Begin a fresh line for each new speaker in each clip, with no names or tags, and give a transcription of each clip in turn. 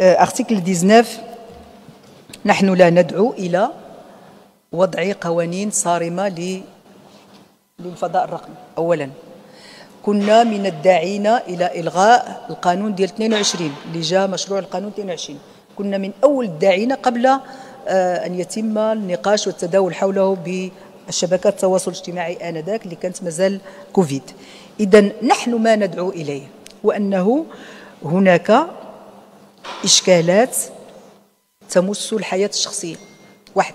ارتيكل 19 نحن لا ندعو إلى وضع قوانين صارمة للفضاء الرقمي. أولا كنا من الداعين إلى إلغاء القانون ديال 22 اللي جاء مشروع القانون 22. كنا من أول الداعين قبل أن يتم النقاش والتداول حوله بالشبكات التواصل الاجتماعي آنذاك اللي كانت مازال كوفيد. إذن نحن ما ندعو إليه وأنه هناك إشكالات تمس الحياة الشخصية واحد،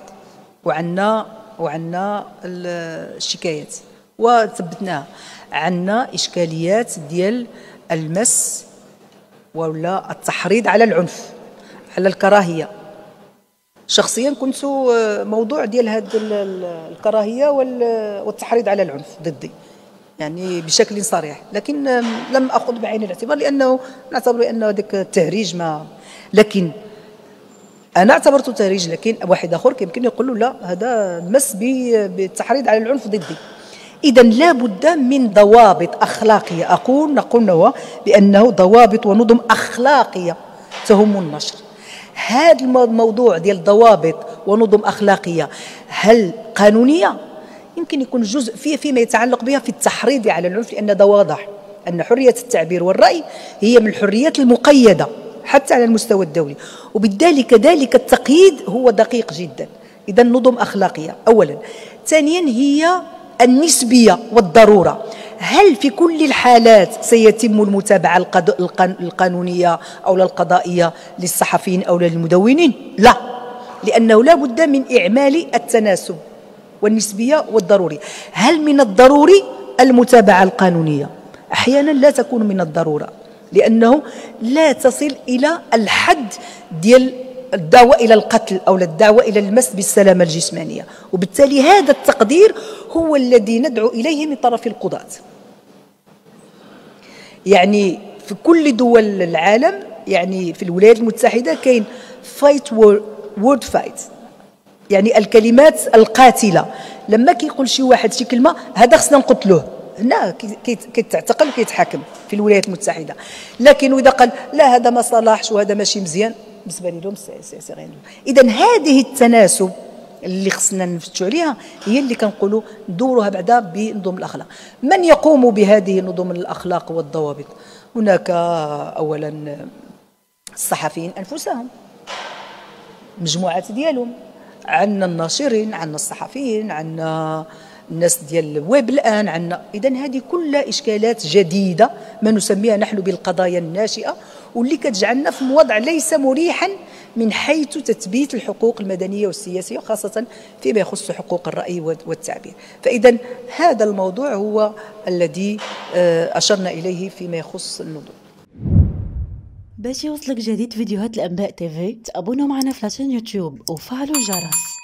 وعنا الشكايات وثبتناها. عندنا إشكاليات ديال المس ولا التحريض على العنف، على الكراهية. شخصيا كنت موضوع ديال هذه الكراهية والتحريض على العنف ضدي يعني بشكل صريح، لكن لم أخذ بعين الاعتبار لأنه نعتبر أنه ذاك التهريج ما، لكن أنا اعتبرته تهريج. لكن واحد آخر يمكن يقول له لا هذا مس بالتحريض على العنف ضدي. إذا لا بد من ضوابط أخلاقية. نقول بأنه ضوابط ونظم أخلاقية تهم النشر. هذا الموضوع ديال ضوابط ونظم أخلاقية هل قانونية؟ يمكن يكون جزء فيما يتعلق بها في التحريض على العنف، لأن ده واضح أن حرية التعبير والرأي هي من الحريات المقيدة حتى على المستوى الدولي، وبالتالي كذلك التقييد هو دقيق جدا. إذا نظم أخلاقية أولا. ثانيا هي النسبية والضرورة. هل في كل الحالات سيتم المتابعة القانونية أو القضائية للصحفيين أو للمدونين؟ لا، لأنه لا بد من إعمال التناسب والنسبية والضروري. هل من الضروري المتابعة القانونية؟ أحيانا لا تكون من الضرورة، لأنه لا تصل إلى الحد ديال الدعوة إلى القتل أو الدعوة إلى المس بالسلامة الجسمانية. وبالتالي هذا التقدير هو الذي ندعو إليه من طرف القضاة. يعني في كل دول العالم، يعني في الولايات المتحدة كاين فايت وورد فايت، يعني الكلمات القاتلة. لما كيقول شي واحد شي كلمة هذا خصنا نقتلوه، هنا كيتعتقل وكيتحاكم في الولايات المتحدة. لكن إذا قال لا هذا ما صلاحش وهذا ماشي مزيان، بالنسبة لهم سي غير. إذن هذه التناسب اللي خصنا نفتشوا عليها هي اللي كنقولوا ندوروها بعدا بنظم الأخلاق. من يقوم بهذه نظم الأخلاق والضوابط؟ هناك أولا الصحفيين أنفسهم، مجموعات ديالهم، عندنا الناشرين، عندنا الصحفيين، عندنا الناس ديال الويب الآن، عندنا. إذن هذه كلها إشكالات جديدة ما نسميها نحن بالقضايا الناشئة، واللي كتجعلنا في وضع ليس مريحا من حيث تثبيت الحقوق المدنية والسياسية، خاصة فيما يخص حقوق الرأي والتعبير. فإذا هذا الموضوع هو الذي أشرنا إليه فيما يخص النظم.
باش يوصلك جديد فيديوهات الأنباء تيفي تابونوا معنا في لاشين يوتيوب وفعلوا الجرس.